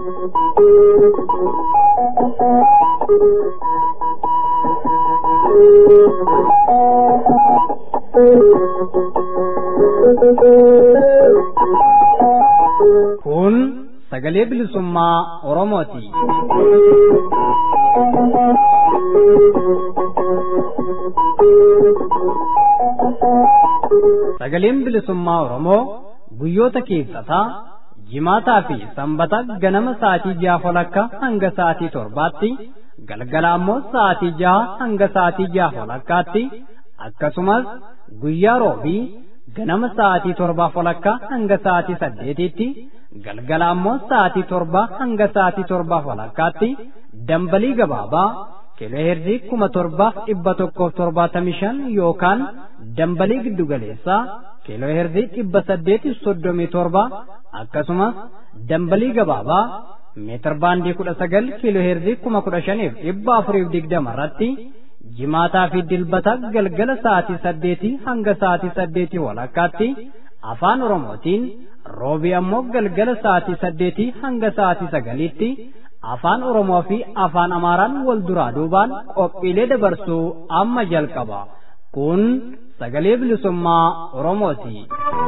Kun sagalee bilisummaa Oromooti. Sagaleen bilisummaa Oromoo guyyoota keessaa jimaataa fi sanbata ganama sa'aatii 6 hanga sa'aatii 7tti galgala ammoo sa'aatii 6 hanga sa'aatii 6 akkasumas guyyaa roobii ganama sa'aatii 7 hanga sa'aatii 8tti galgala ammoo sa'aatii 7 hanga sa'aatii 7 dambalii gabaabaa kiilooheerzii 7,175 yookaan dambalii giddugaleessaa kiilooheerzii 837 akkasumas dambalii gabaabaa meetir baandii 19 kiilooheerzii 15,420 irratti jimaataa fi dilbata galgala sa'aatii 8 hanga sa'aatii 8:00 afaan Oromootiin roobii ammoo galgala sa'aatii 8 hanga sa'aatii 9tti afaan Oromoo fi afaan Amaaraan wal duraa duubaan qophiilee dabarsuu amma jalqaba. Kun sagalee bilisummaa Oromooti.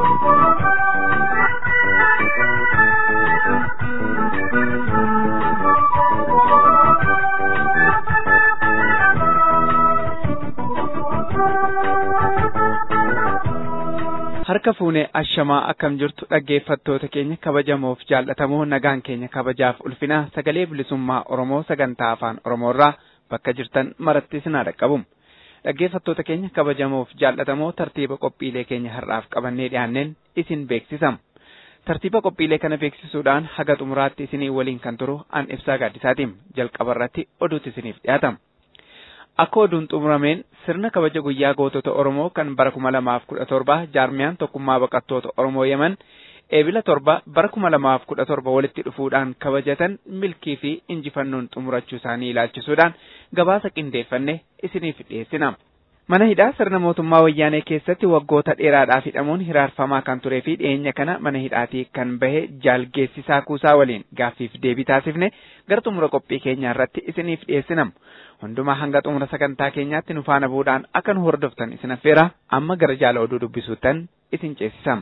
Harka fuunee ashamaa akkam jirtu dhaggeeffattoota keenya kabajamoof jaallatamoo nagaan keenya kabajaaf ulfina sagalee bilisummaa Oromoo sagantaa afaan Oromoorraa bakka jirtan maratti isin dhaqqabu. Dhaggeeffattoota keenya kabajamoof jaallatamoo tartiiba qophiilee keenya har'aaf qabannee dhiyaanneen isin beeksisam. Tartiiba qophiilee kana beeksisuudhaan haga xumuraatti isinii waliin kan turu an Ibsaa Gaaddisaatiin jalqaba irratti oduutti isiniif dhiyaatama. Akka oduun xumurameen sirna kabaja guyyaa gootota Oromoo kan bara 2017 jaarmiyaan tokkummaa baqattoota Oromoo Yemen eebila 7 bara 2017 walitti dhufuudhaan kabajatan milkii fi injifannoon xumurachuu isaanii ilaalchisuudhaan gabaasa qindeeffanne isiniif dhiyeessina. Mana hidhaa sirna mootummaa wayyaanee keessatti waggoota dheeraadhaaf hidhamuun hiraarfamaa kan turee fi dhiyeenya kana mana hidhaatii kan bahe jaalgeessisaa kuusaa waliin gaaffiif deebii taasifne gara xumura qophii keenyaa irratti isiniif dhiyeessina. Hundumaa hanga xumura sagantaa keenyaatti nu faana bu'uudhaan akka nu hordoftan isin affeera amma gara jaala oduu dubbisuuttan isin ceesisam.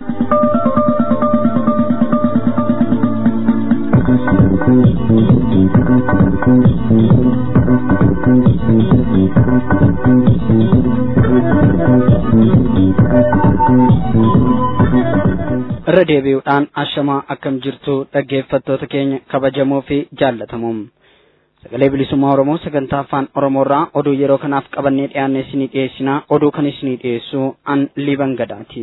Irra deebi'uudhaan ashamaa akkam jirtu dhaggeeffattoota keenya kabajamoo fi jaallatamoo. Sagalee bilisummaa Oromoo sagantaa afaan Oromoorraa oduu yeroo kanaaf qabannee dhiyaannee isinii dhiyeessinaa. Oduu kan isinii dhiyeessu an Liban Gadaati.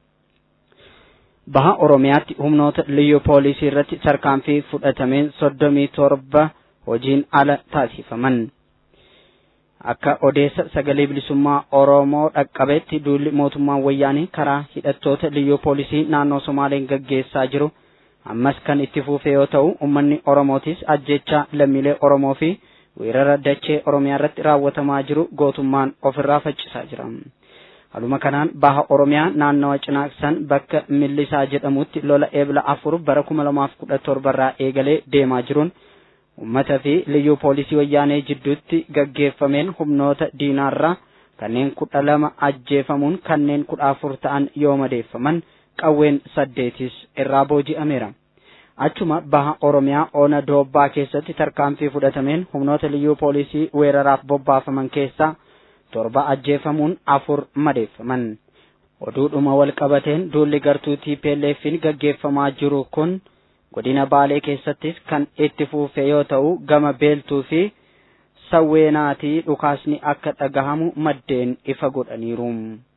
Baha Oromiyaatti humnoota liyyuu poolisii irratti tarkaanfii fudhatameen 37 hojiin ala taasifaman. Akka odeessa sagalee bilisummaa Oromoo dhaqqabeetti duulli mootummaa wayyaanii karaa hidhattoota liyyuu poolisii naannoo Somaaleen gaggeessaa jiru ammas kan itti fufe yoo ta'u ummanni Oromootis ajjeechaa lammiilee Oromoo fi weerara dachee Oromiyaa irratti raawwatamaa jiru gootummaan ofirraa faccisaa jira. Haluma kanaan baha Oromiyaa naannawa Cinaaqsan bakka Millisaa jedhamutti lola eebila 4 bara 2017 irraa eegalee deemaa jiruun ummata fi liyyuu poolisii wayyaanee jidduutti gaggeeffameen humnoota diinaarraa kanneen 12 ajjeefamuun kanneen 14 ta'an yoo madeeffaman qawween 8 irraa booji'ameera. Achuma baha Oromiyaa Ona Doobbaa keessatti tarkaanfii fudhatameen humnoota liyyuu poolisii weeraraaf bobbaafaman keessaa 7 ajjeefamuun 4 madeeffaman. Oduudhuma wal qabateen duulli gartuu TPLF'n gaggeeffamaa jiru kun godina Baalee keessattis kan itti fufe yoo ta'u gama Beeltuu fi Sawweenaatii dhukaasni akka dhagahamu maddeen ifa godhaniiru.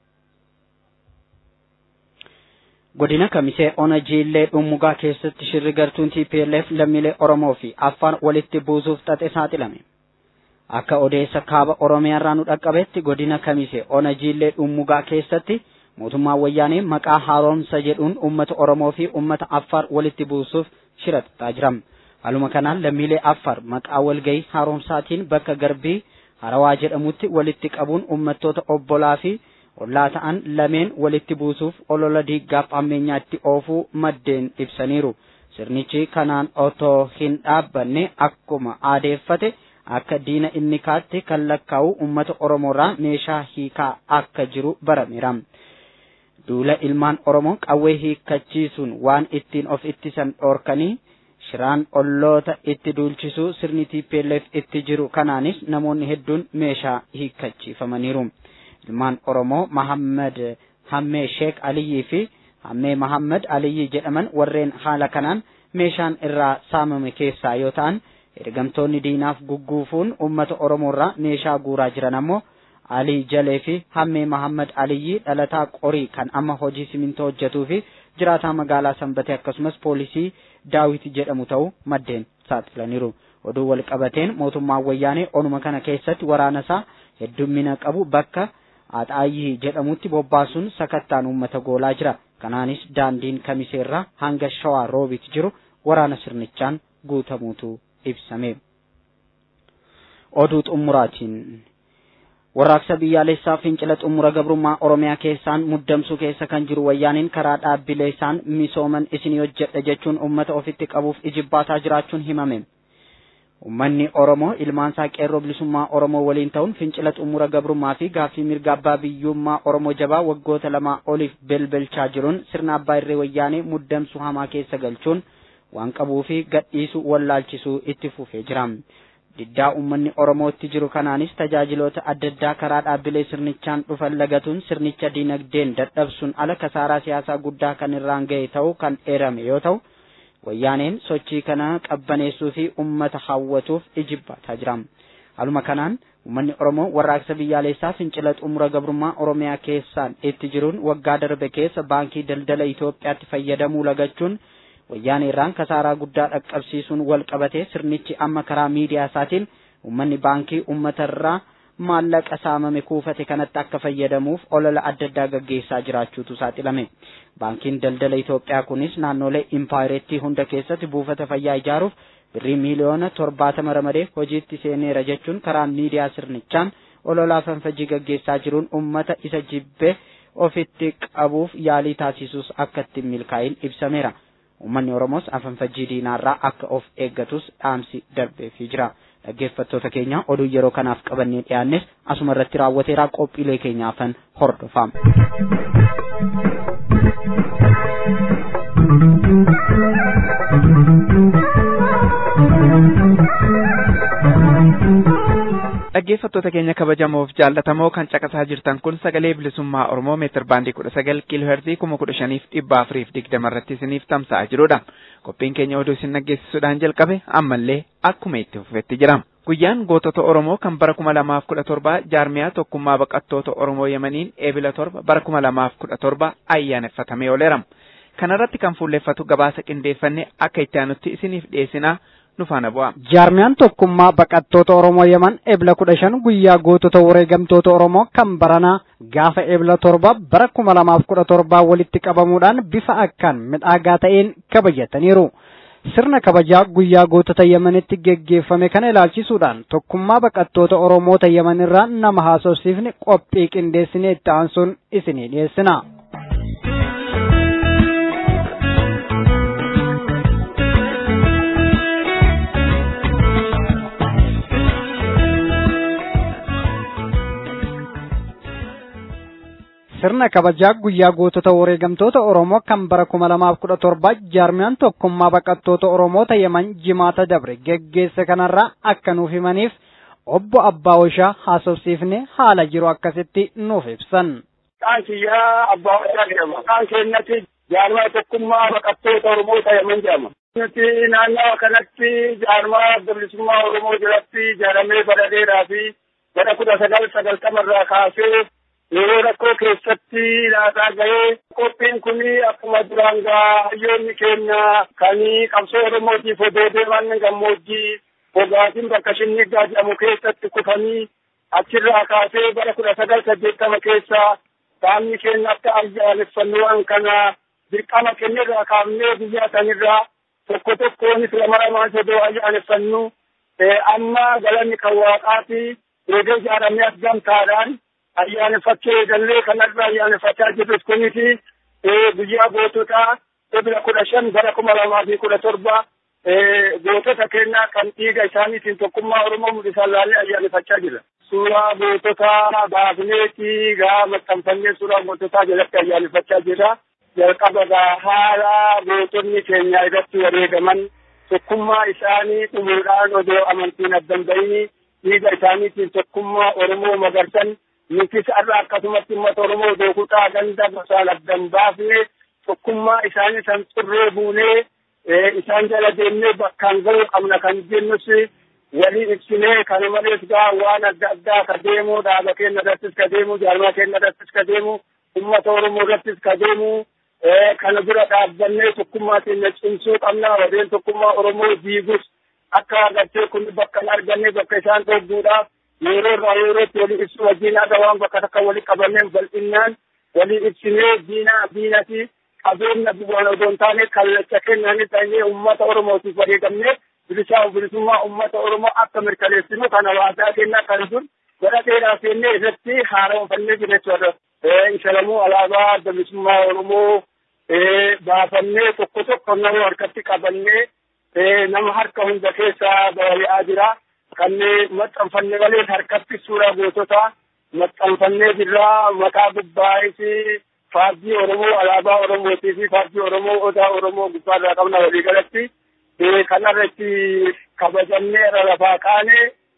Godina Kamisee Ona Jiillee Dhummugaa keessatti shirri gartuun TPLF lammiilee Oromoo fi Affaar walitti buusuuf xaxe saaxilame. Akka odeessa kaaba Oromiyaarraa nu dhaqqabetti godina Kamisee Ona Jiillee Dhummugaa keessatti mootummaan wayyaanee maqaa haaromsa jedhuun uummata Oromoo fi uummata Affaar walitti buusuuf shira xaxaa jira. Haluma kanaan lammiilee Affaar maqaa walgahii haaromsaatiin bakka Garbii Harawaa jedhamutti walitti qabuun uummattoota obbolaa fi ollaa ta'an lameen walitti buusuuf olola diiggaaf ammeenyaatti oofuu maddeen ibsaniiru. sirnichi kanaan otoo hin dhaabbanne akkuma aadeeffate akka diina inni kaatti kan lakkaa'u uummata Oromoorraa meeshaa hiikaa akka jiru barameera. Duula ilmaan Oromoo qawwee hiikkachiisuun waan ittiin of ittisan dhoorkanii shiraan olloota itti duulchisuu sirni TPLF itti jiru kanaanis namoonni hedduun meeshaa hiikkachiifamaniiru. Ilmaan Oromoo Mahammad Hammee Sheek Aliyyi fi Hammee Mahammad Aliyyi jedhaman warreen haala kanaan meeshaan irraa saamame keessaa yoo ta'an ergamtoonni diinaaf gugguufuun uummata Oromoorraa meeshaa guuraa jiran ammoo Ali Jalee fi Hammee Mahammad Aliyyi dhalataa qorii kan amma hojii simintoo hojjetuu fi jiraataa magaalaa Sanbatee akkasumas poolisii Daawit jedhamu ta'uu maddeen saaxilaniiru. Oduu wal qabateen mootummaan wayyaanee onuma kana keessatti waraana isaa heddummina qabu bakka Axaayii jedhamutti bobbaasuun sakattaan uummata goolaa jira. Kanaanis daandiin Kamiseerraa hanga Shawaa Roobit jiru waraana sirnichaan guutamuutu ibsame. Oduu xumuraatiin warraaqsa biyyaalessaa fincila xumura gabrummaa Oromiyaa keessaan muddamsuu keessa kan jiru wayyaaniin karaa dhaabbilee isaan misooman isin hojjedha jechuun uummata ofitti qabuuf ijibbaataa jiraachuun himame. Uummanni Oromoo ilmaansaa qeerroo bilisummaa Oromoo waliin ta'uun fincila xumura gabrummaa fi gaaffii mirga abbaa biyyummaa Oromoo jabaa waggoota 2 oliif belbelchaa jiruun sirna abbaa irree wayyaanee muddamsuu hamaa keessa galchuun waan qabuu fi gadhiisuu wallaalchisuu itti fufee jira. Diddaa uummanni Oromootti jiru kanaanis tajaajiloota adda addaa karaa dhaabbilee sirnichaan dhufan lagatuun sirnicha dinagdeen dadhabsuun ala kasaaraa siyaasaa guddaa kan irraan ga'e ta'uu kan eerame yoo ta'u wayyaaneen sochii kana qabbaneessuu fi uummata hawwatuuf ijibbaataa jira. Haaluma kanaan uummanni Oromoo warraaqsa biyyaalessaa fincila xumura gabrummaa Oromiyaa keessaan itti jiruun waggaa darbe keessa baankii daldala Itoophiyaatti fayyadamuu lagachuun wayyaanee irraan kasaaraa guddaa dhaqqabsiisuun wal qabatee sirnichi amma karaa miidiyaa isaatiin uummanni baankii uummatarraa maallaqa saamame kuufate kanatti akka fayyadamuuf olola adda addaa gaggeessaa jiraachuutu saaxilame. Baankiin daldala Itoophiyaa kunis naannolee impaayireettii hunda keessatti buufata fayyaa ijaaruuf birrii miliyoona 70 ramadee hojiitti seeneera jechuun karaa miidiyaa sirnichaan ololaa fanfajii gaggeessaa jiruun uummata isa jibbee ofitti qabuuf yaalii taasisuus akka ittiin milkaa'in ibsameera. Uummanni Oromoos afanfajjii diinaarraa akka of eeggatus dhaamsi darbeefii jira. Dhaggeeffattoota keenya oduu yeroo kanaaf qabannee dhiyaannes asuma irratti raawwateeraa qophiilee keenyaafan hordofama. Dhaggeeffattoota keenya kabajamoof jaallatamoo kan caqasaa jirtan kun sagalee bilisummaa Oromoo meetir baandii 19 kiiloohertzii 15,420 irratti isiniif tamsa'aa jirudha. Qophiin keenya oduu isin dhaggeessisuudhaan jalqabe ammallee akkuma itti fufetti jira. Guyyaan gootota Oromoo kan bara 2017 jaarmiyaa tokkummaa baqattoota Oromoo Yemeniin eebila 7 bara 2017 ayyaaneffatamee ooleera. Kanarratti kan fuulleeffatu gabaasa qindeeffanne akka itti aanutti isiniif dhiyeessinaa. Jaarmiyaan tokkummaa baqattoota Oromoo Yemen eebila 15 guyyaa gootota wareegamtoota Oromoo kan baranaa gaafa eebila 7 bara 2017 walitti qabamuudhaan bifa akkaan midhaagaa ta'een kabajataniiru. Sirna kabajaa guyyaa gootota Yemenitti geggeeffame kana ilaalchisuudhaan tokkummaa baqattoota Oromoota Yemen irraa nama haasofsiifne qophii qindeessinee itti aansuun isinii dhiyeessina. Sirna kabajaa guyyaa gootota wareegamtoota Oromoo kan bara 2017 jaarmiyaan tokkummaa baqattoota Oromoota Yemen jimaata dabre geggeesse kanarraa akka nuuf himaniif obbo Abbaawashaa haasofsiifne haala jiru akkasitti nuuf ibsan. Qaansiyaa Abbaawashaa jedhama. Maqaan keenyatti jaarmiyaa tokkummaa baqattoota Oromoota Yemen jedhama. Nuti naannawa kanatti jaarmiyaa bilisummaa Oromoo jalatti ijaaramee bara dheeraa fi bara 1990 irraa kaasee yeroo rakkoo keessatti laataa ga'ee qophiin kun akkuma duraan hayyoonni keenya kan qabsoo Oromootiif odoo deeman gammoojjii bogaatiin bakka Shinniggaa jedhamu keessatti kufanii achirraa kaasee bara 1980 keessa saamni keenya akka ayyaaneffannoo kana dirqama keenyarraa kaafnee biyya sanirraa tokko tokkoonis lama odoo ayyaaneffannu amma galanni kan waaqaati eegee ijaaramee as gamtaadhaan ayyaaneffachuu eegallee kanarraa ayyaaneffachaa jirrus kuniti guyyaa goototaa ebla 15 bara 2017 gootota kennaa kan dhiiga isaaniitiin tokkummaa Oromoo mul'isan laallee ayyaaneffachaa jira. Suuraa gootota baafneetii gaa maxxanfannee suuraa goototaa jalatti ayyaaneffachaa jira. Jalqaba haala gootonni keenya irratti wareegaman tokkummaa isaanii dhumuudhaan odoo amantiin addan bahini dhiiga isaaniitiin tokkummaa Oromoo magarsan nutis har'a akkasumatti uummata Oromoo dookutaa ganda gosaan addan baafne tokkummaa isaanii san xurree buunee isaan jala deemnee bakkaan gahuu qabna kan jennus walii ibsinee kana malees gaa waan adda addaa ka deemu dhaaba keenya irrattis ka deemu jaarmaa keenya irrattis ka deemu uummata Oromoo irrattis ka deemu kana dura dhaabbannee tokkummaa keenya cimsuu qabna. Warreen tokkummaa Oromoo diigus akka agartee kun bakka hin arganne bakka isaan dhoobuudhaaf yeroo irraa yerootti walii ibsu wajjin haga waan bakka takka walii qabanneen bal'innaan walii ibsinee diinati qabeenya bu'aan odoo hin taane kallacha kennanii ta'ee uummata Oromootiif wareegamnee bilisummaa uummata Oromoo akka mirkaneessinu kana waadaa kennaa kan dur gara dheeraa seennee irratti haaromfannee jira jechuudha. Isalamuu alaabaa bilisummaa Oromoo baafannee tokko nama harkatti qabannee nama harka hunda keessaa balali'aa jira. Kanneen maxxanfannee malee harkatti suuraa goototaa maxxanfannee jirra. Maqaa gubbaa'is faajjii Oromoo alaabaa Oromootii fi faajjii Oromoo odaa Oromoo gubbaarraa qabna waliigalatti. Kanarratti kabajannee irra lafaa kaane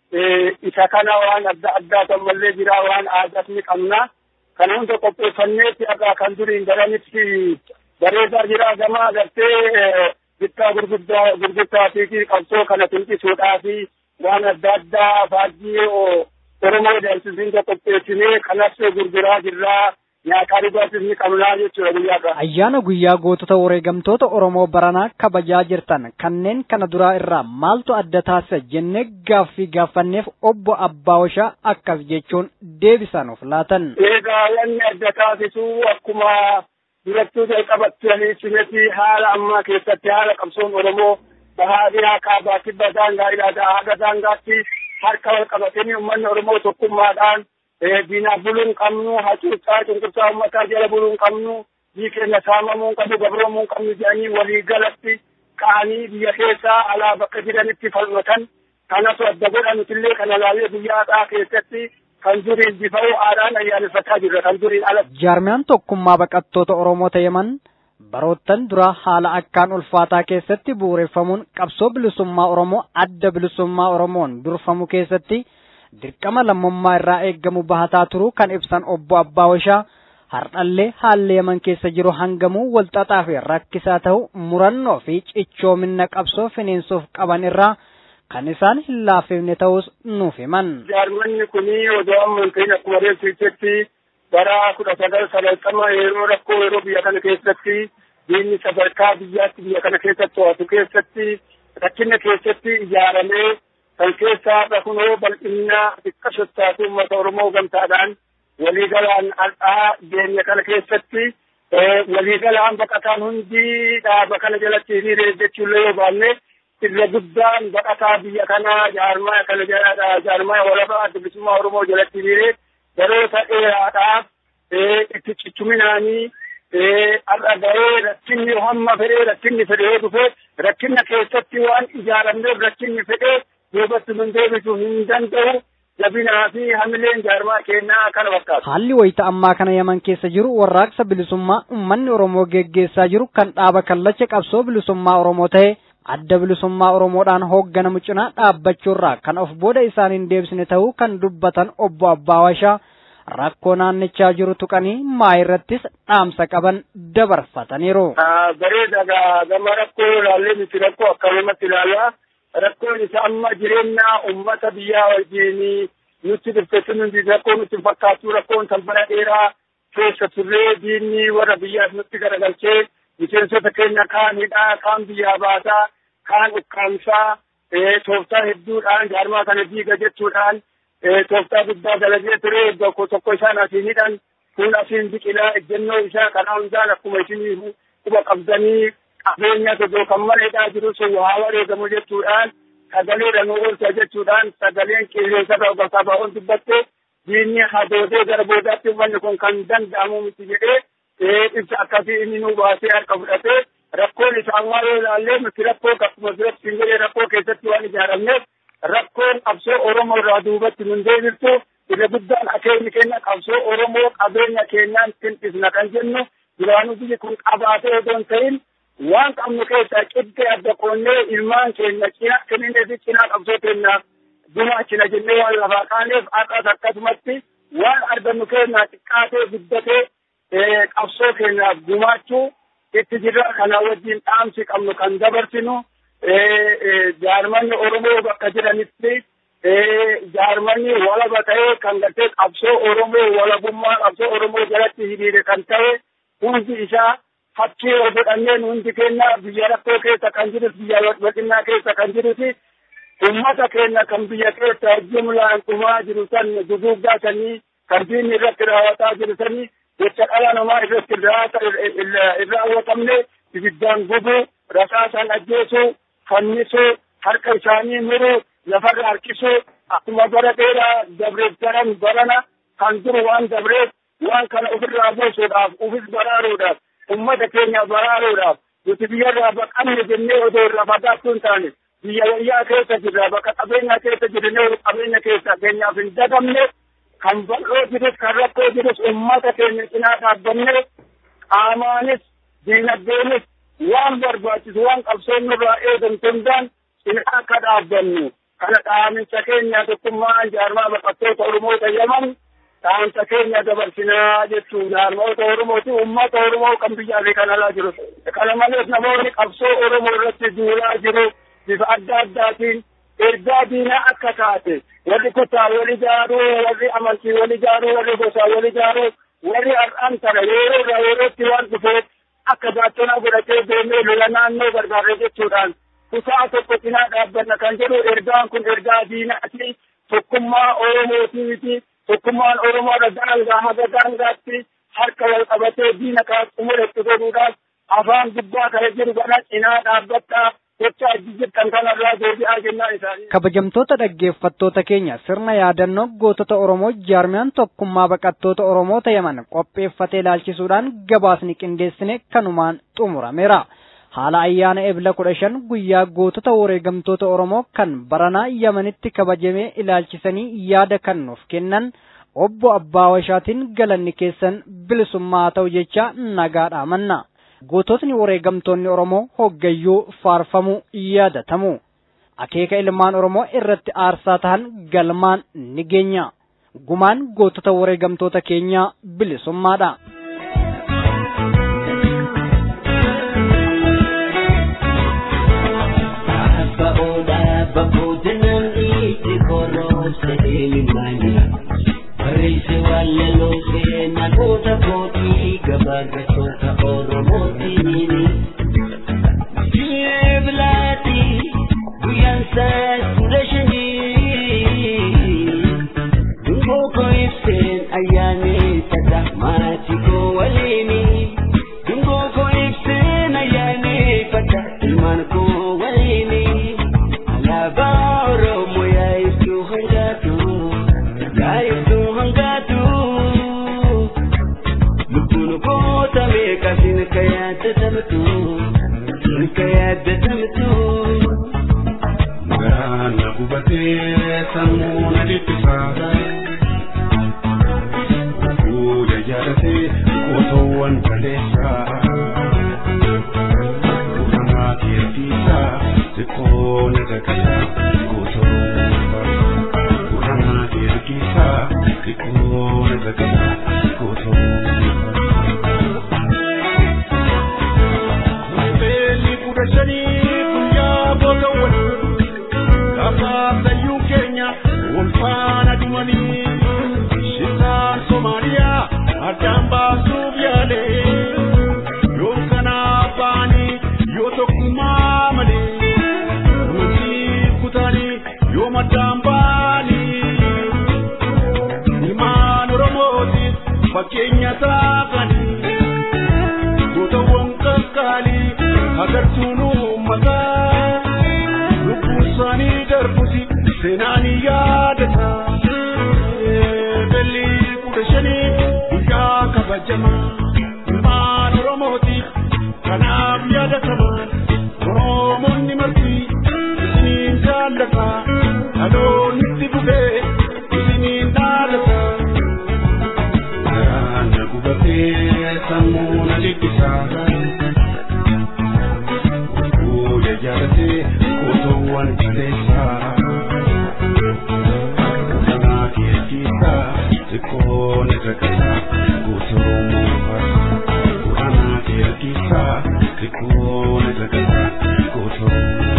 isa kana waan adda addaa tammallee jira waan aadaas ni qabna. Kana hunda qopheeffanneetti akka kan duriin daranitti bareedaa jira. Gama agartee bittaa gurguddaa fi qabsoo kana tinqisuudhaa fi waan adda addaa faajjii Oromoo deemsisiin qopheessinee kanas gurguraa jirra. Nyaataa dhugaatis ni qabnaa jechuudha guyyaadha. Ayyaana guyyaa gootota wareegamtoota Oromoo baranaa kabajaa jirtan kanneen kana duraa irraa maaltu adda taasisa jennee gaaffii gaafanneef obbo Abbaawashaa akkas jechuun deebisanuuf laatan. Egaa wanni adda taasisu akkuma durattuu jalqabattanii simeti haala ammaa keessatti haala qabsoon Oromoo bahaadhiyaa kaabaa kibba daangaa ilaadaa haga daangaatti harka wal qabatanii uummanni Oromoo tokkummaadhaan diinaa buluun qabnu hacuuccaa cunqursaa uummataa jala buluun qabnu keenya saamamuun qabnu gabroomuu qabnu jedhanii walii galatti ka'anii biyya keessaa alaa bakka jiranitti falmatan kanatu adda godhanutillee kana laalee guyyaadhaa keessatti kan duriin bifa'uu aadaan ayyaaneffataa jirra kan duriin ala. Jaarmiyaan tokkummaa baqattoota Oromoo ta'eman baroottan dura haala akkaan ulfaataa keessatti bu'uureffamuun qabsoo bilisummaa Oromoo adda bilisummaa Oromoon durfamu keessatti dirqama lammummaa irraa eeggamu bahataa turuu kan ibsan obbo Abbaawashaa har'allee haalli Yaman keessa jiru hangamuu walxaxaa fi rakkisaa ta'u murannoo fi cichoomina qabsoo finiinsuuf qaban irraa kan isaan hin laafifne ta'us nuuf himan. Jaarmanni kuni odoo amantiin akkuma reeffichetti bara 1990 yeroo rakkoo yeroo biyya kana keessatti diinni sadarkaa biyyaatti biyya kana keessatti to'atu keessatti rakkina keessatti ijaaramee kan keessaa rakunoo bal'inaa xiqqa sottaatu uummata Oromoo gamtaadhaan waliigalaan har'aa deemne kana keessatti waliigalaan baqataan hundi dhaaba kana jalatti hiriiree jechuullee yoo baanne irra guddaan baqataa biyya kanaa jaarmaa kana jala jaarmaa walabaa bilisummaa Oromoo jalatti hiriiree baroota dheeraadhaaf itti cichuminaanii har'a gahee rakkinni hamma fedhee rakkinni fedhee dhufee rakkinna keessatti waan ijaaramneef rakkinni fedhee duubatti nun deebisuu hin danda'u jabinaa fi hamileen jaarmaa keenyaa kana fakkaatu. Haalli wayita ammaa kana Yaman keessa jiru warraaqsa bilisummaa uummanni Oromoo geggeessaa jiru kan dhaaba kallacha qabsoo bilisummaa Oromoo ta'e adda bilisummaa Oromoodhaan hoogganamu cinaa dhaabbachuurraa kan of booda isaan hin deebisne ta'uu kan dubbatan obbo Abbaawashaa rakkoo naannichaa jiru tuqanii maayirrattis dhaamsa qaban dabarfataniiru. Bareeda gama rakkoo ilaallee miti rakkoo akkanumatti ilaalaa. Rakkoon isa amma jireenya uummata biyyaa wajjin nutti dhuftetti nuti rakkoo nutti fakkaatu rakkoon salphina dheeraa keessa turree diinni warra biyyaas nutti garagalchee miseensota keenya kaanidhaa kaan biyyaa baasaa kaan ukkaamsaa tooftaa hedduudhaan jaarmaa kana diiga jechuudhaan tooftaa guddaa dalagee ture tokko isaan asiinidhaan kun asiin biqilaa ejjennoo isaa kana hundaan akkuma isin quba qabdanii qabeenya tokko kan maleedhaa jiru sun waa wareegamu jechuudhaan sagaleedha nu oolcha jechuudhaan sagaleen qilleensa gabaabaan dubbatte diinni hadoodee gara boodaatti uummanni kun kan danda'amu miti jedhee ibsa akkasii inni nu baasee harka fudhatee rakkoon isaan waa'ee ilaallee nuti rakkoo akkuma biratti singiree rakkoo keessatti waan ijaaramneef rakkoon qabsoo Oromoo irraa duubatti nun deebiftu irra guddaan akeekni keenya qabsoo Oromoo qabeenya keenyaan tinqisna kan jennu duraanuu biyyi kun qabaatee osoo hin ta'in waan qabnu keessaa qiddee adda qoonnee ilmaan keenya cinaa kennee fi cinaa qabsoo keenyaaf gumaachina jennee waan lafaa kaaneef har'as akkasumatti waan argannu keenyaa xiqqaatee guddatee qabsoo keenyaaf gumaachuu itti jirra. Kana wajjin dhaamsi qabnu kan dabarsinu jaarmanni Oromoo bakka jiranitti jaarmanni walaba ta'ee kan gartee qabsoo Oromoo walabummaa qabsoo Oromoo jalatti hiriire kan ta'e hundi isaa fakkii godhanneen hundi keenya biyya rakkoo keessa kan jirus biyya walqinnaa keessa kan jiruti ummata keenya kan biyya keessa jumlaan dhumaa jiru san duguuggaa sanii kan diinni irratti raawwataa jiru sanii jecha dhala namaa irratti raawwatamne ibiddaan gubuu rasaasaan ajjeesuu fannisuu harka isaanii muruu lafarra harkisuu akkuma bara dheeraa dabreef daran barana kan duru waan dabreef waan kana ofirraa buusuudhaaf ofis baraaruudhaaf ummata keenya baraaruudhaaf nuti biyyarraa baqanne jennee odoo irraa fagaattuu hin taane biyya wayyaa keessa jirra bakka qabeenya keessa jirre qabeenya keessa keenyaaf hin dagamne kan bal'oo jirus kan rakkoo jirus ummata keenya cinaa dhaabbanne qaamaanis diinagdeenis waan barbaachisu waan qabsoon nurraa eegamtu hundaan cinaa akka dhaabbannu kana dhaamsa keenya tokkummaan jaarmaa baqattoota Oromoo tayyaman dhaamsa keenya dabarsinaa jechuun jaarmoota Oromooti ummata Oromoo kan biyyaa fi kan alaa jiru. Kana malees namoonni qabsoo Oromoo irratti duulaa jiru bifa adda addaatiin ergaa diinaa akka taate warri kutaa wal ijaaruu warri amantii wal ijaaruu warri gosaa wal ijaaruu warri har'aan tana yeroo yerootti waan dhufeef akka baattonaa godhatee deemee lola naannoo gargaaree jechuudhaan kutaa tokko cinaa dhaabbanna kan jedhu ergaan kun ergaa diinaati tokkummaa Oromootiiti tokkummaan Oromoodha daangaa haga daangaatti harka wal qabatee diina kaas xumuretti godhuudhaaf afaan gubbaa kana jiru kana cinaa dhaabbattaa jecha jijjiirtan kanarraa deebi'aa jennaan isaanii. Kabajamtoota dhaggeeffattoota keenya sirna yaadannoo gootota Oromoo jaarmiyaan tokkummaa baqattoota Oromoo tayaman qopheeffatee ilaalchisuudhaan gabaasni qindeessine kanumaan xumurameera. Haala ayyaana Ebla 15 guyyaa gootota wareegamtoota Oromoo kan baranaa Yamanitti kabajamee ilaalchisanii yaada kan nuuf kennan obbo Abbaa Washaatiin galanni keessan bilisummaa ta'u jecha nagaadhaa manna. Goototni wareegamtoonni Oromoo hoggayyuu faarfamuu yaadatamu. Akeeka ilmaan Oromoo irratti aarsaa tahan galmaan ni geenya. Gumaan gootota wareegamtoota keenyaa bilisummaadha. Reise walle lo se na kota koti gabagatota Oromotini Jiblati uyansa surashini Dungo ko ipsen ayane tada matiko walini Dungo ko ipsen ayane pada iman ko walini Alaba Oromo ya isu hangatu ya isu Gana kubate samuna ditisa Kuya jarate kotowan kalesa Kurama kirtisa sekona zakata kotowan Kurama kirtisa sekona zakata kotowan Umfana dumani Shitan Somalia Adamba Subyale Yokana Bani Yotokuma Mali Uti Kutani Yomadambani Iman Romoti Fakenya Takani Goto Wonkaskali Agartunu Mata Lupusani Darbusi Senani yaadata belli kudashani guyyaa kabajama ilmaan Oromootiif kanaaf yaadata jaallata dhaloonni dhufee isiniin dhaalata garaana gubatee sammuu na dhiphisaa fuula jaalatee qotoowwan dhiiteessaa ulanaa keessisaa xiqqoo ni rakkataa guutuu muufataa ulanaa keessisaa xiqqoo ni rakkataa guutuu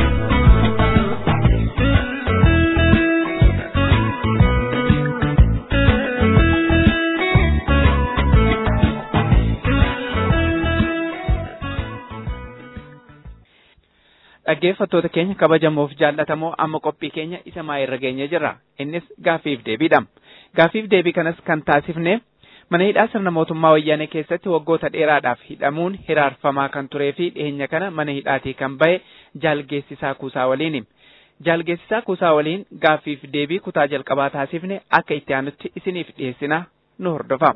dhaggeeffattoota keenya kabajamoof jaallatamoo amma qophii keenya isa maayirra geenye jirra. Innis gaaffiif deebiidha. Gaaffiif deebii kanas kan taasifne mana hidhaa sirna mootummaa wayyaanee keessatti waggoota dheeraadhaaf hidhamuun hiraarfamaa kan turee fi dhiyeenya kana mana hidhaatii kan bahe Jaalgeessisaa Kuusaa waliini. Jaalgeessisaa Kuusaa waliin gaaffiif deebii kutaa jalqabaa taasifne akka itti aanutti isiniif dhiyeessina nu hordofa.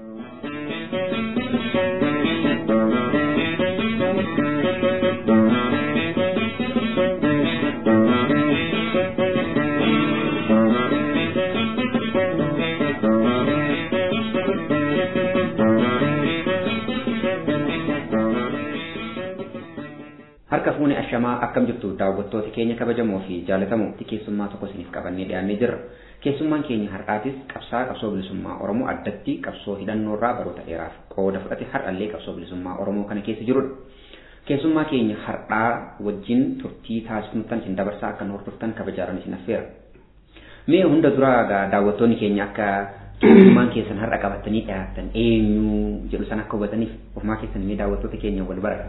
Harka fuuni ashamaa akkam jirtu daawwattoota keenya kabajamoo fi jaalatamoo keessummaa tokko isiniif qabannee dhiyaannee jirra. Keessummaan keenya har'aatis qabsoo bilisummaa Oromoo addatti qabsoo hidhannoorraa baroota dheeraaf qooda fudhate har'allee qabsoo bilisummaa Oromoo kana keessa jirudha. Keessummaa keenya har'aa wajjin turtii taasifamtan isin dabarsaa akka hordoftan kabajaaran isin affeera. Mee hunda dura daawwattoonni keenya akka keessummaan keessan har'a qabatanii dhiyaatan eenyu jedhu san akka hubataniif ofumaa keessan mee daawwattoota keenya wal bara.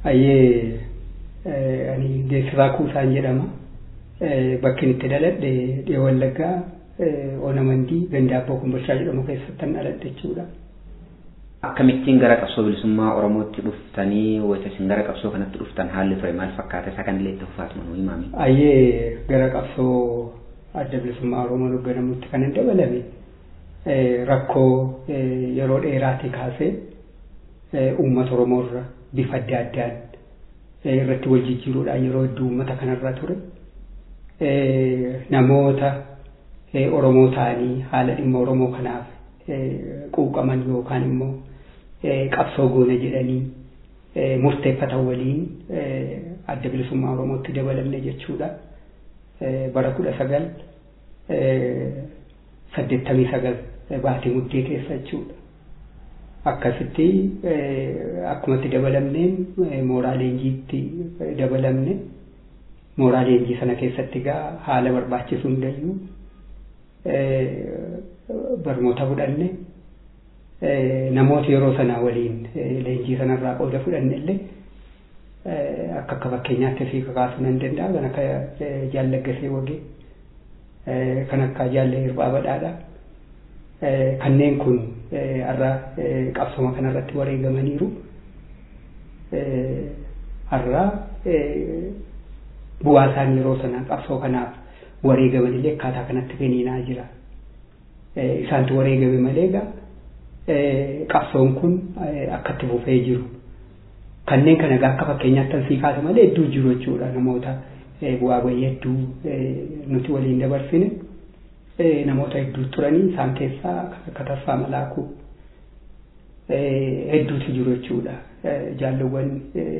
Ani Geessisaa Kuusaan jedhama. Bakki itti dhaladhe Wallaggaa Oonamandii Gandaabboo Kumbulchaa jedhamu keessattan dhaladhe jechuudha. Akkamittiin gara qabsoo bilisummaa Oromootti dhuftanii wayita isin gara qabsoo kanatti dhuftan haalli ture maal fakkaata isa kanillee itti fufaatuma nuu himaami. Gara qabsoo adda bilisummaa Oromoo hoogganamutti kan hin dabalame rakkoo yeroo dheeraatii kaasee uummata Oromoorra bifa adda addaan irratti wal jijjiiruudhaan yeroo hedduu uummata kanarra ture. Namoota Oromoo ta'anii haala dhimma Oromoo kanaaf quuqaman yookaan immoo qabsoo goona jedhanii murteeffatan waliin adda bilisummaa Oromootti dabalamne jechuudha. Bara 1989 baatii muddee keessa jechuudha. Akkasitti akkumatti dabalamneen mooraa leenjiitti dabalamne mooraa leenjii sana keessatti egaa haala barbaachisu hundayyuu barnoota fudhanne namoota yeroo sanaa waliin leenjii sanarraa qooda fudhanne illee akka fakkeenyaatti fi kakaasuu nan danda'a kan akka Jaallaggasee Wagee kan akka Jaallee Hirphaa Badhaadhaa kanneen kun har'a qabsoo kanarratti wareegamaniiru. Har'a bu'aa isaanii yeroo sana qabsoo kanaaf wareegaman illee akkaataa kanatti finiinaa jira. Isaantu wareegame malee egaa qabsoon kun akkatti fufee jiru. Kanneen kana egaa akka fakkeenyaatti sii kaasa malee hedduu jiru jechuudha. Namoota bu'aa bayii hedduu nuti waliin dabarsine namoota hedduu turanii isaan keessaa akka Taffaa Malaakuu hedduutu jiru jechuudha. Jaalluwwan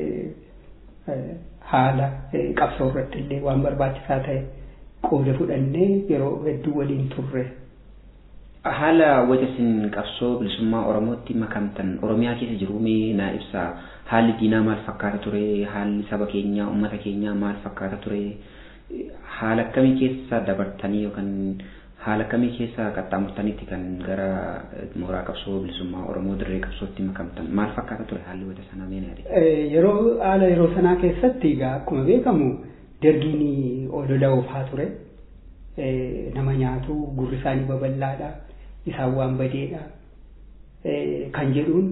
haala qabsoo irratti illee waan barbaachisaa ta'e qooda fudhannee yeroo hedduu waliin turre. Haala wayita isin qabsoo bilisummaa Oromootti makamtan Oromiyaa keessa jiru mee naa ibsaa. Haalli diinaa maal fakkaata ture? Haalli saba keenyaa uummata keenyaa maal fakkaata ture? Haala akkamii keessa dabartanii yookaan haala akkamii keessa qaxxaamurtanitti kan gara mooraa qabsoo bilisummaa Oromoo dirree qabsootti makamtan maal fakkaata ture haalli wayita sanaa mee naa yaade? Yeroo sanaa keessatti egaa akkuma beekamu dargiin olola oofaa ture. Nama nyaatu gurri isaanii babal'aadha. Isaan waan badeedha. Kan jedhuun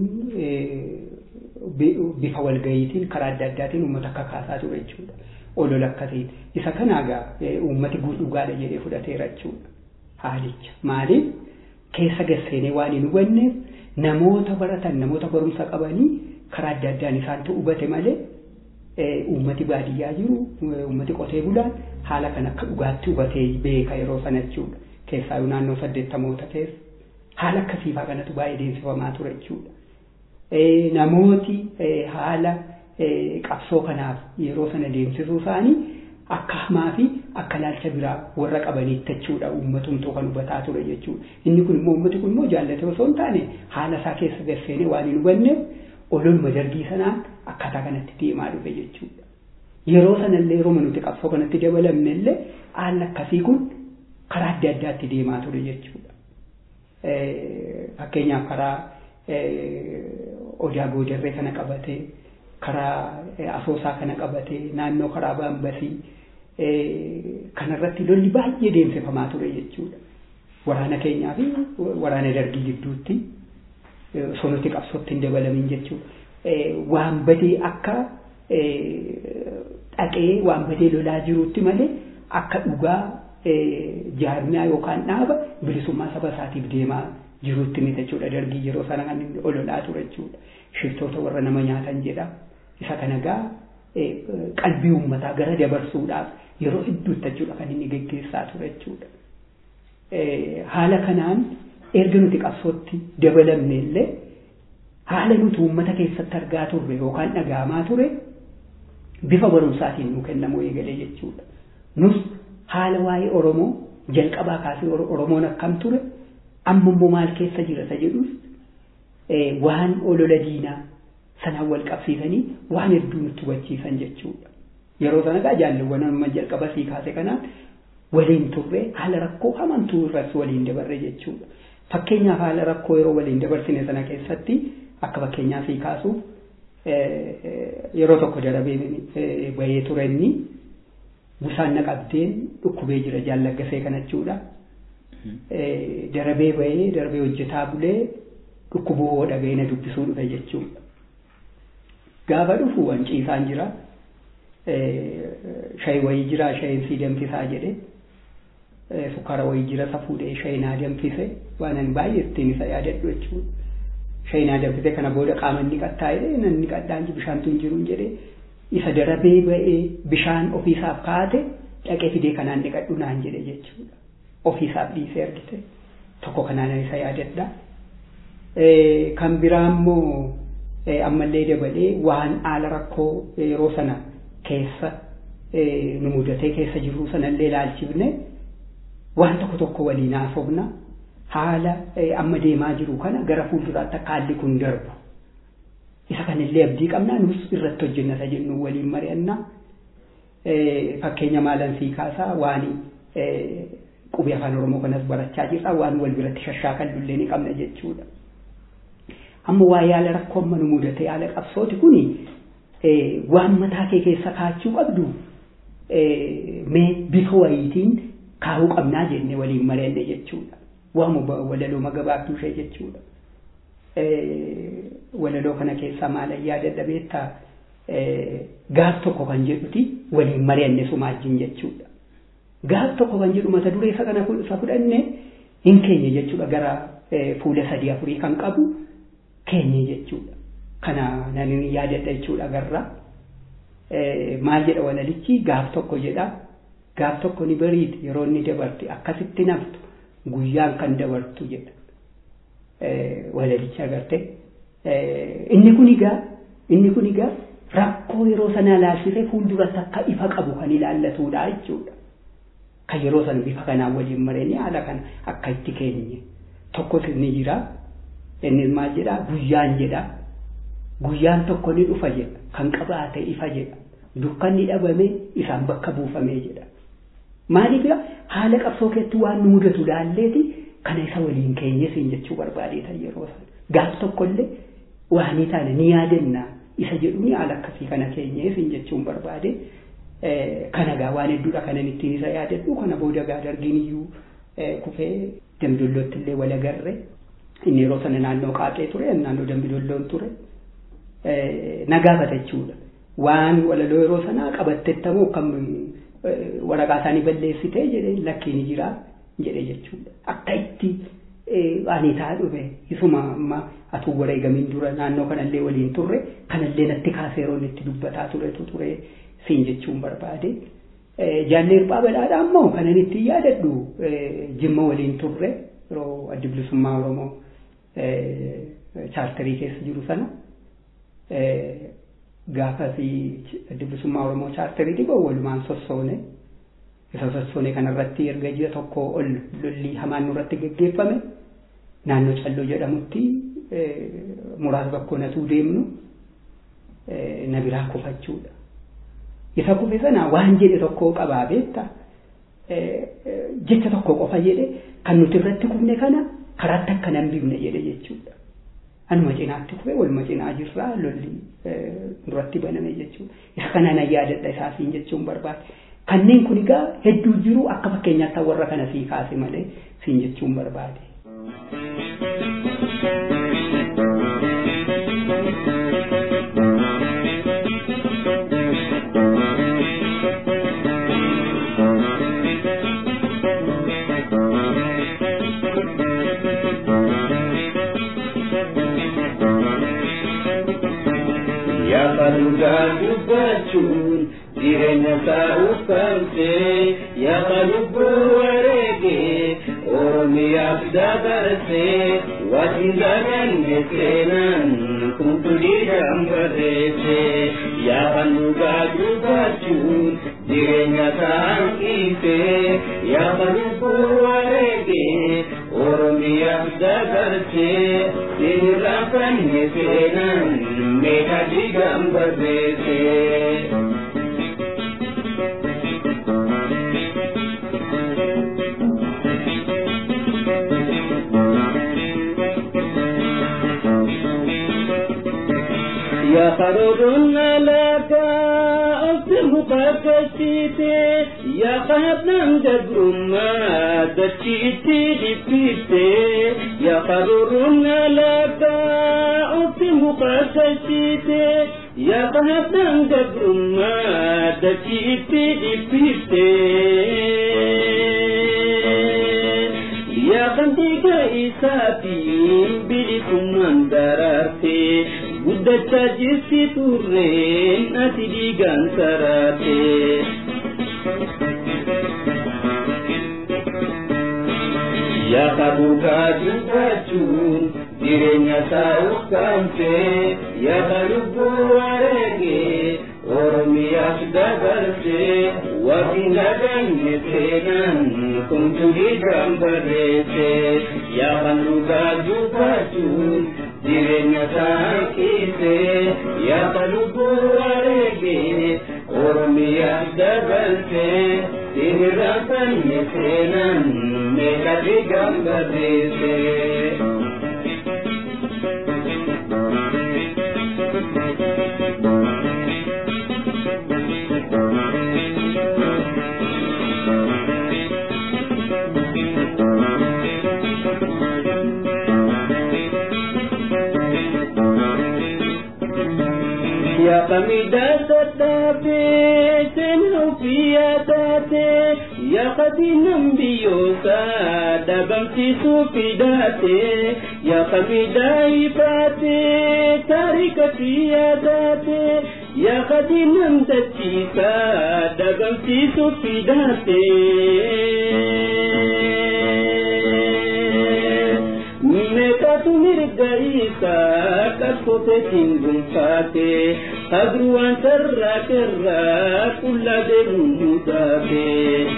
bifa walgayiitiin karaa adda addaatiin uummata akka kaasaa ture jechuudha. Olola akka ta'e isa kana egaa uummati dhugaadha jedhee fudhateera jechuudha. Haalicha maaliif keessa gasseenee waan hin hubanneef namoota baratan namoota barumsa qabanii karaa adda addaan isaantu hubate malee uummati baadiyyaa jiru uummati qotee bulaan haala kan akka dhugaatti hubatee beeka yeroo sana jechuudha. Keessaa naannoo 80moota keessa haala akkasiifaa kanatu baay'ee deemsifamaa ture jechuudha. Namooti haala qabsoo kanaaf yeroo sana deemsisuu isaanii akka hamaa fi akka laalcha biraa warra qabaniitti jechuudha uummatumtuu kan hubataa ture jechuudha. Inni kun immoo uummati kun immoo jaallatee osoo hin taane haala isaa keessa galseenee waan hin hubanneef ololuma dargii sanaan akkaataa kanatti deemaa dhufe jechuudha. Yeroo sanallee yeroo nuti qabsoo kanatti dabalamne illee haalli akkasii kun karaa adda addaatti deemaa ture jechuudha. Fakkeenyaaf karaa Odaa Goodarree kana qabatee karaa Asoosaa kana qabatee naannoo karaa Baambasii kanarratti lolli baay'ee deemsifamaa ture jechuudha. Waraana keenyaa fi waraana dargii gidduutti sonuti qabsootti hin dabalamin jechuudha. Waan badee akka dhaqee waan badee lolaa jiruutti malee akka dhugaa jaarmiyaa yookaan dhaaba bilisummaa saba isaatiif deemaa jiruutti miti jechuudha. Dargii yeroo sana kan ololaa ture jechuudha. Shiftoota warra nama nyaatan jedha. Isa kana gaa qalbii uummataa gara dabarsuudhaaf yeroo hedduutti jechuudha kan inni geggeessaa ture jechuudha. Haala kanaan erga nuti qabsootti dabalamne illee haala nuti uummata keessatti argaa turre yookaan dhaga'amaa ture bifa barumsaatiin nu kennamuu eegalee jechuudha. Nus haala waa'ee Oromoo jalqabaa kaasee Oromoon akkam ture amma immoo maal keessa jira isa jedhus waan olola diinaa sanaan wal qabsiisanii waan hedduu nutti hubachiisan jechuudha. Yeroo sana gaa jaalawwan amma jalqaba sii kaase kanaan waliin turre haala rakkoo hamantuu irratti waliin dabarre jechuudha. Fakkeenyaaf haala rakkoo yeroo waliin dabarsine sana keessatti akka fakkeenyaa sii kaasuuf yeroo tokko darabee bahee ture inni busaan naqabdeen dhukkubee jira Jaalaggasee kana jechuudha. Darabee bahee darabee hojjetaa bulee dhukkuboo dhaga'ee na dubbisuu dhufe jechuudha. Gaafa dhufu wanciisaan jira shayi wayii jira shayiin sii danfisaa jedhe sukkaara wayii jira isa fuudhee shayi naa danfise waan ani baay'ee ittiin isa yaadadhu jechuudha. Shayi naa danfise kana booda qaama inni qattaa'ee namni qadhaan bishaantu hin jiru jedhe isa darabee ba'ee bishaan ofiisaaf kaate dhaqee fidee kanaan dhiqadhu naan jedhe jechuudha. Ofiisaaf dhiisee argite tokko kanaan isa yaadadha. Kan biraa immoo ammallee dabalee waan haala rakkoo yeroo sana keessa nu mudatee keessa jiru sanallee ilaalchifne waan tokko waliin haasofna haala amma deemaa jiru kana gara fuulduraatti akka haalli kun darbu isa kanillee abdii qabnaa nus irratti hojjennata jennu waliin mari'anna. Fakkeenya maalan sii kaasaa waan qubee afaan Oromoo kanas barachaa jirra waan wal biratti shashaakalullee ni qabna jechuudha. Amma waa yaala rakkoo amma nu mudatee haala qabsooti kuni waan mataa kee keessa kaachuu qabdu mee bifa wayiitiin kaa'uu qabnaa jenne waliin mari'anne jechuudha. Waamuma walaloo magabaabduu ishee jechuudha. Walaloo kana keessaa maalan yaadadha beektaa gaaf tokko kan jedhuti waliin mari'anne sumaajjiin jechuudha. Gaaf tokko kan jedhu mata duree isa kana fudhanne hin keenye jechuudha gara fuula 3-4 kan qabu keenye jechuudha. Kana nan yaadadha jechuudha garra. Maal jedha walalichi gaaf tokko jedha. Gaaf tokko ni bariiti yeroo inni dabarti akkasitti naftu guyyaan kan dabartu jedha. Walalichi agarte. Inni kun egaa rakkoo yeroo sana ilaalchisee fuulduratti akka ifa qabu kan ilaallatudha jechuudha. Kan yeroo sana bifa kanaan waliin mareenii haala kana akka itti keenye tokkos ni jira. Innis maal jedha guyyaan jedha. Guyyaan tokko ni dhufa jedha. Kan qabaate ifa jedha. Dukkanni dhabame isaan bakka buufamee jedha. Maaliif haala qabsoo keetti waan nu mudatu laalleeti kana isa waliin keenye siin jechuu barbaadeeta yeroo sana. Gaaf tokkollee waan taane ni yaadanna isa jedhuuni haala akkasii kana keenye siin jechuun barbaade. Kana gaa waan hedduudha kanan ittiin isa yaadadhu kana booda gaa dargiin iyyuu kufee Dambidollootti illee wal agarre. Inni yeroo sana naannoo Qaaqee ture naannoo Dambidolloon ture. Nagaafata jechuudha. Waan walaloo yeroo sanaa qabattettamoo kam waraqaa isaanii balleessitee jedhee lakkiin jira jedhee jechuudha. Akka itti ani taa dhufe isuma amma atuu wareegamiin dura naannoo kanallee waliin turre kanallee natti kaasee yeroo itti dubbataa ture siin jechuun barbaade. Jaallee Hirphaa Badhaadhaa ammoo kanan itti yaadadhu Jimma waliin turre yeroo adda bilisummaa Oromoo chaartarii keessa jiru sana gaafasi adda bilisummaa Oromoo chaartarii dhiboo walumaan sossoone isa sossoone kanarratti erga ji'a tokko ol lolli hamaan nurratti geggeeffame naannoo Calloo jedhamutti muraasa bakkoonatu deemnu na biraa kufachuudha. Isa kufe sana waan jedhe tokko qabaa beekta jecha tokko qofa jedhe kan nuti irratti kufne kana karaatti akka nan bifne jedhe jechuudha. Anuma cinaatti kufe waluma cinaa jirraa lolli duratti baname jechuudha. Isa kana na yaadadha isaasiin jechuun barbaade. Kanneen kun egaa hedduu jiru akka fakkeenyaatti warra kana sii kaase malee siin jechuun barbaade. Gubbachuun jireenya ta'uuf kamtee yaa lubbuu wareegee Oromiyaaf dabarsee waatiin daganne seenaan kunturii gambareessee yaa dhugaa gubbachuun jireenya ta'anqiisee yaa lubbuu wareegee Oromiyaaf dabarsee seenirraa fanne seenaan meeqa digambareessee. يا خرون لك أصبح كشيتي يا خبنا جبر ما دشيتي لفيتي يا خرون لك أصبح كشيتي يا خبنا جبر ما دشيتي لفيتي يا خندق إساتي بلكم من درارتي Guddacha jirti turreen ati dhiigaan saraate. Yaa kabuukaa dubbachuun jireenya ta'uuf kamtee yaa lubbuu wareegee Oromiyaaf dabarsee waatiin daganne seenaan kunturii gambareessee yaa dhugaa dubbachuun jireenya ta'anqiisee yaa lubbuu wareegee Oromiyaaf dabarsee seenirraa fanne seenaan meeqa digambareessee. Ya kamida tetapi tenu piadate ya kadinam biyosa dabam sisu pidate ya kamida ipate tarika piadate ya kadinam tachika dabam sisu pidate Mekatu mirgaisa kaskote tingumfate Agruan terra terra kulla demutate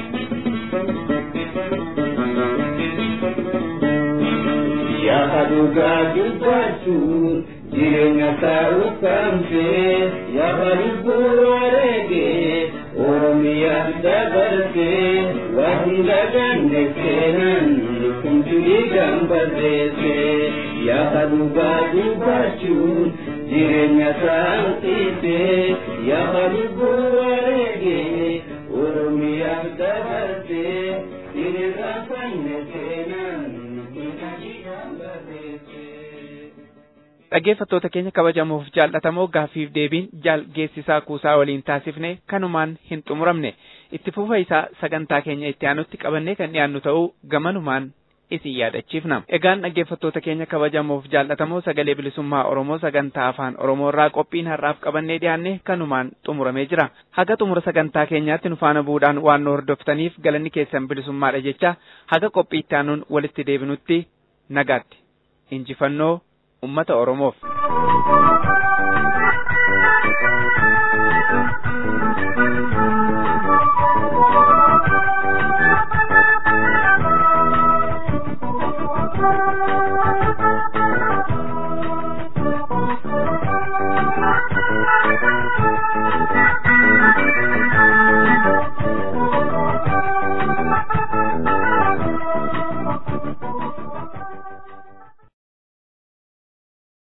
Ya haduga dubbachuun jireenya ta'uuf kamtee yaa lubbuu wareegee Oromiyaaf dabarsee waatiin daganne seenaan kunturii gambareessee yaa dhugaa dubbachuun jireenya ta'anqiisee yaa lubbuu wareegee Oromiyaaf dabarsee seenirraa fanne seenaan kunturii gambareessee. Dhaggeeffattoota keenya kabajamoof jaallatamoo gaaffiif deebiin jaal geessisaa kuusaa waliin taasifne kanumaan hin xumuramne itti fufa isaa sagantaa keenya itti aanutti qabannee kan dhiyaannu ta'uu gamanumaan isin yaadachiifna. Egaan dhaggeeffattoota keenya kabajamoof jaallatamoo sagalee bilisummaa Oromoo sagantaa afaan Oromoo irraa qophiin har'aaf qabannee dhiyaanne kanumaan xumuramee jira. Haga xumura sagantaa keenyaatti nu faana bu'uudhaan waan nu hordoftaniif galanni keessan bilisummaadha jecha haga qophii itti aanuun walitti deebinutti nagaatti. Injifannoo ummata Oromoof.